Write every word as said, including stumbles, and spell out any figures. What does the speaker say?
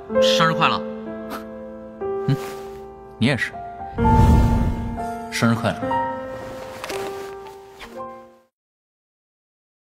生日快乐。 嗯，你也是，生日快乐。